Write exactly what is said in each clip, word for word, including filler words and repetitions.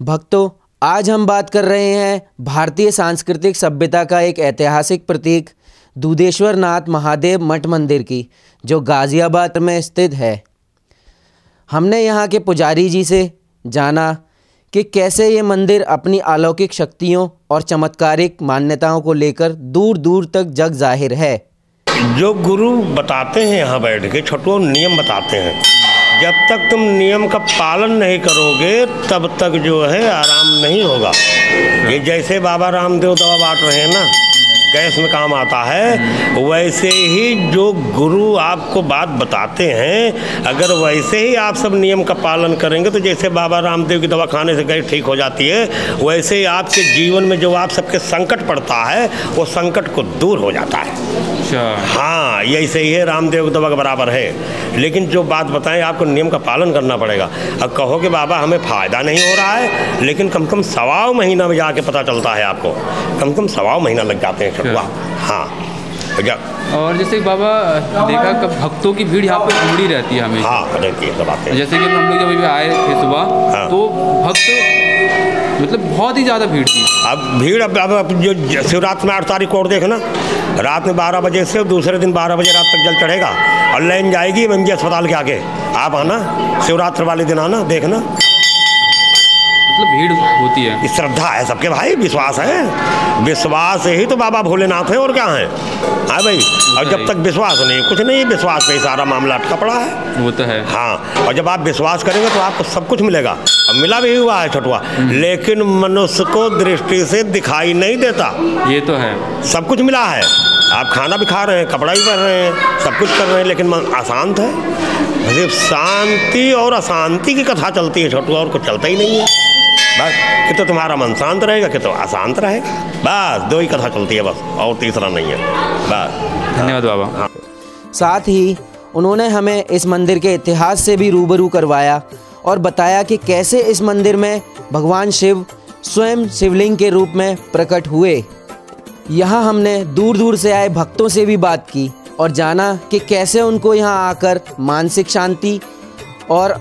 भक्तों, आज हम बात कर रहे हैं भारतीय सांस्कृतिक सभ्यता का एक ऐतिहासिक प्रतीक दूधेश्वर नाथ महादेव मठ मंदिर की, जो गाज़ियाबाद में स्थित है। हमने यहाँ के पुजारी जी से जाना कि कैसे ये मंदिर अपनी अलौकिक शक्तियों और चमत्कारिक मान्यताओं को लेकर दूर दूर तक जग जाहिर है। जो गुरु बताते हैं यहाँ बैठ के छोटो नियम बताते हैं, जब तक तुम नियम का पालन नहीं करोगे तब तक जो है आराम नहीं होगा। ये जैसे बाबा रामदेव दवा बांट रहे हैं ना, गैस में काम आता है, वैसे ही जो गुरु आपको बात बताते हैं, अगर वैसे ही आप सब नियम का पालन करेंगे तो जैसे बाबा रामदेव की दवा खाने से गैस ठीक हो जाती है, वैसे ही आपके जीवन में जो आप सबके संकट पड़ता है वो संकट को दूर हो जाता है। हाँ, यही सही है, रामदेव की दवा के बराबर है। लेकिन जो बात बताएं आपको नियम का पालन करना पड़ेगा। अब कहो कि बाबा हमें फ़ायदा नहीं हो रहा है, लेकिन कम से कम सवा महीना में जाके पता चलता है आपको, कम से कम सवा महीना लग जाते हैं छठुआ। हाँ, और जैसे बाबा देखा कब भक्तों की भीड़ यहाँ पे उमड़ी रहती है हमें। हाँ, रहती है सब आते हैं। जैसे कि हम लोग जब अभी आए थे सुबह, हाँ। तो भक्त मतलब बहुत ही ज़्यादा भीड़ थी। अब भीड़ अब, अब जो शिवरात्रि में आठ तारीख को और देखना, रात में बारह बजे से दूसरे दिन बारह बजे रात तक जल चढ़ेगा और लाइन जाएगी एम जी अस्पताल के आगे। आप आना शिवरात्रि वाले दिन, आना देखना, मतलब भीड़ होती है। श्रद्धा है सबके भाई, विश्वास है, विश्वास ही तो बाबा भोलेनाथ है और क्या है। हाँ भाई, और जब तक विश्वास नहीं, कुछ नहीं, विश्वास पे सारा मामला अटका पड़ा है। वो तो है। हाँ, और जब आप विश्वास करेंगे तो आपको सब कुछ मिलेगा। अब मिला भी हुआ है छठुआ, लेकिन मनुष्य को दृष्टि से दिखाई नहीं देता। ये तो है, सब कुछ मिला है, आप खाना भी खा रहे हैं, कपड़ा भी पहन रहे हैं, सब कुछ कर रहे हैं, लेकिन मन अशांत है। सिर्फ शांति और अशांति की कथा चलती है छठुआ, और कुछ चलता ही नहीं है। बस कि तो तुम्हारा मन शांत रहेगा, कि तो अशांत रहेगा, बस दो ही कथा चलती है बस, और तीसरा नहीं है। बस, धन्यवाद बाबा। हाँ। साथ ही उन्होंने हमें इस मंदिर के इतिहास से भी रूबरू करवाया और बताया कि कैसे इस मंदिर में भगवान शिव स्वयं शिवलिंग के रूप में प्रकट हुए। यहाँ हमने दूर दूर से आए भक्तों से भी बात की और जाना कि कैसे उनको यहाँ आकर मानसिक शांति और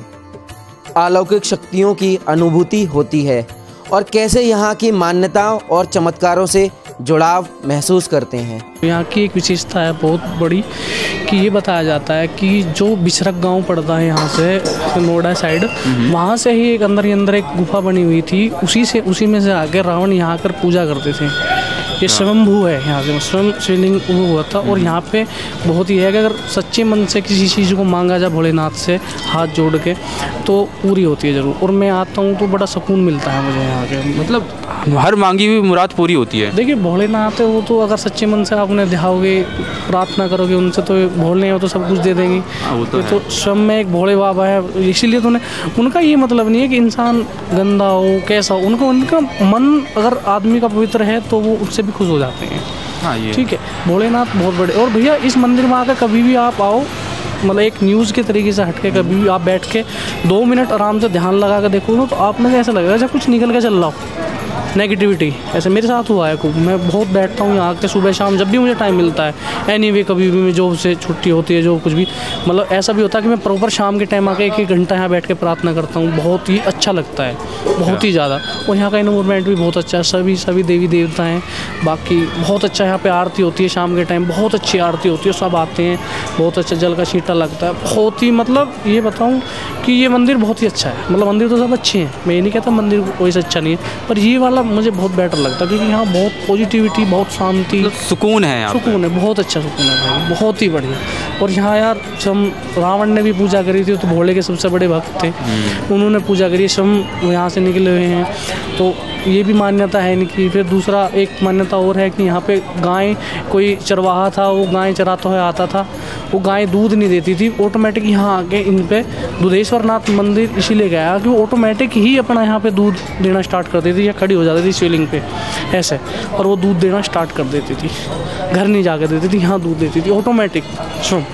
अलौकिक शक्तियों की अनुभूति होती है, और कैसे यहाँ की मान्यताओं और चमत्कारों से जुड़ाव महसूस करते हैं। यहाँ की एक विशेषता है बहुत बड़ी कि ये बताया जाता है कि जो बिछरक गांव पड़ता है यहाँ से नोएडा साइड, वहाँ से ही एक अंदर ही अंदर एक गुफा बनी हुई थी, उसी से उसी में से आके रावण यहाँ आकर पूजा करते थे। ये स्वयंभू है, यहाँ से स्वयं शिवलिंग वो हुआ था। और यहाँ पे बहुत ही है कि अगर सच्चे मन से किसी चीज़ को मांगा जाए भोलेनाथ से हाथ जोड़ के तो पूरी होती है ज़रूर। और मैं आता हूँ तो बड़ा सुकून मिलता है मुझे यहाँ के, मतलब हर मांगी हुई मुराद पूरी होती है। देखिए भोलेनाथ है वो, तो अगर सच्चे मन से आप उन्हें ध्याओगे, प्रार्थना करोगे उनसे, तो भोले हो तो सब कुछ दे देंगे। वो तो, तो स्वयं में एक भोले बाबा है, इसीलिए तो उन्हें, उनका ये मतलब नहीं है कि इंसान गंदा हो कैसा हो, उनका उनका मन अगर आदमी का पवित्र है तो वो उससे भी खुश हो जाते हैं। हाँ, ये ठीक है, भोलेनाथ बहुत बड़े। और भैया इस मंदिर में आकर कभी भी आप आओ, मतलब एक न्यूज़ के तरीके से हटके कभी भी आप बैठ के दो मिनट आराम से ध्यान लगा कर देखो ना, तो आप में ऐसा लगेगा जब कुछ निकल के चल रहा हो, नेगेटिविटी। ऐसे मेरे साथ हुआ है खूब, मैं बहुत बैठता हूँ यहाँ के सुबह शाम जब भी मुझे टाइम मिलता है। एनीवे कभी भी मैं जॉब से छुट्टी होती है, जो कुछ भी, मतलब ऐसा भी होता है कि मैं प्रॉपर शाम के टाइम आके एक एक घंटा यहाँ बैठ के प्रार्थना करता हूँ। बहुत ही अच्छा लगता है, बहुत ही ज़्यादा। और यहाँ का इन्वायरमेंट भी बहुत अच्छा है, सभी सभी देवी देवता हैं, बाकी बहुत अच्छा। यहाँ पे आरती होती है शाम के टाइम, बहुत अच्छी आरती होती है, सब आते हैं, बहुत अच्छा जल का छींटा लगता है, बहुत ही, मतलब ये बताऊँ कि ये मंदिर बहुत ही अच्छा है। मतलब मंदिर तो सब अच्छे हैं, मैं ये नहीं कहता मंदिर कोई से अच्छा नहीं है, पर ये वाला मुझे बहुत बेटर लगता है क्योंकि यहाँ बहुत पॉजिटिविटी, बहुत शांति, सुकून है, सुकून है, बहुत अच्छा सुकून है भाई, बहुत ही बढ़िया। और यहाँ यार स्वयं रावण ने भी पूजा करी थी, तो भोले के सबसे बड़े भक्त थे, उन्होंने पूजा करी, स्वयं यहाँ से निकले हुए हैं, तो ये भी मान्यता है इनकी। फिर दूसरा एक मान्यता और है कि यहाँ पे गाय, कोई चरवाहा था, वो गाय चराता हुआ आता था, वो गाय दूध नहीं देती थी, ऑटोमेटिक यहाँ आके इन पे दूधेश्वर नाथ मंदिर इसीलिए गया कि वो ऑटोमेटिक ही अपना यहाँ पे दूध देना स्टार्ट कर देती थी, या खड़ी हो जाती थी शिवलिंग पे ऐसे, और वो दूध देना स्टार्ट कर देती थी, घर नहीं जाकर देती थी, यहाँ दूध देती थी ऑटोमेटिक। सुन,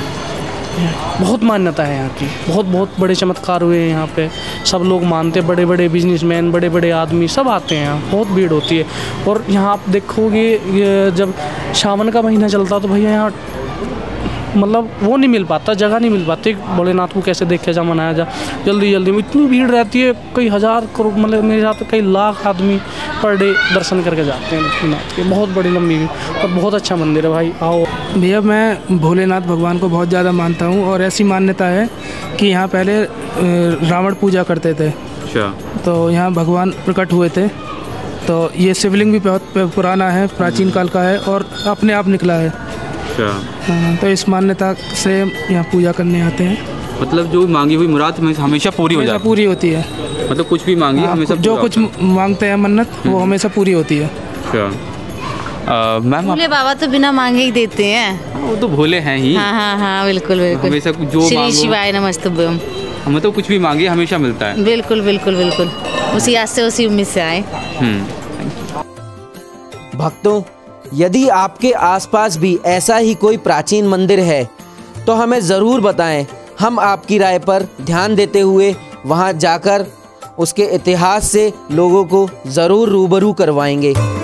बहुत मान्यता है यहाँ की, बहुत बहुत बड़े चमत्कार हुए हैं यहाँ पे, सब लोग मानते, बड़े बड़े बिजनेसमैन, बड़े बड़े आदमी सब आते हैं यहाँ, बहुत भीड़ होती है। और यहाँ आप देखोगे ये जब सावन का महीना चलता तो भैया यहाँ मतलब वो नहीं मिल पाता, जगह नहीं मिल पाती भोलेनाथ को कैसे देखे जा, मनाया जा जल्दी जल्दी में। इतनी भीड़ रहती है, कई हज़ार करोड़ मतलब मेरे हिसाब से कई लाख आदमी पर डे दर्शन करके जाते हैं भोलेनाथ के। बहुत बड़ी लंबी भीड़ और बहुत अच्छा मंदिर है भाई, आओ। भैया मैं भोलेनाथ भगवान को बहुत ज़्यादा मानता हूँ और ऐसी मान्यता है कि यहाँ पहले रावण पूजा करते थे। अच्छा। तो यहाँ भगवान प्रकट हुए थे। तो ये शिवलिंग भी बहुत पुराना है, प्राचीन काल का है और अपने आप निकला है। अच्छा। तो इस मान्यता से यहाँ पूजा करने आते हैं। मतलब जो मांगी हुई मुराद हमेशा पूरी हो जाती है? पूरी होती है। मतलब कुछ भी मांगी हमेशा जो कुछ मांगते हैं मन्नत वो हमेशा पूरी होती है। अच्छा। मैम भोले बाबा तो बिना मांगे ही देते हैं। वो तो भोले हैं ही। हाँ हाँ हाँ बिल्कुल बिल्कुल। हमेशा जो श्री शिवाय नमस्तुभ्यम। मतलब कुछ भी मांगे हमेशा मिलता है। बिल्कुल बिल्कुल बिल्कुल, उसी आज से उसी उम्मीद से आए। भक्तों, यदि आपके आसपास भी ऐसा ही कोई प्राचीन मंदिर है तो हमें ज़रूर बताएं। हम आपकी राय पर ध्यान देते हुए वहां जाकर उसके इतिहास से लोगों को ज़रूर रूबरू करवाएंगे।